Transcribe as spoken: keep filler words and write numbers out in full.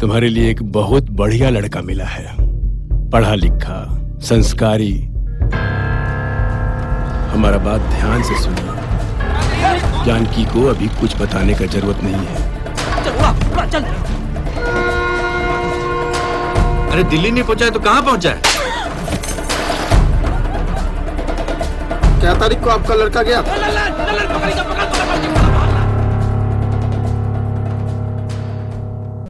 तुम्हारे लिए एक बहुत बढ़िया लड़का मिला है, पढ़ा लिखा, संस्कारी। हमारा बात ध्यान से सुनिए। जानकी को अभी कुछ बताने का जरूरत नहीं है। चल उड़ा, उड़ा, चल। अरे दिल्ली नहीं पहुंचा है तो कहाँ पहुंचा है? क्या तारीख को आपका लड़का गया? पकड़, पकड़, पकड़, पकड़।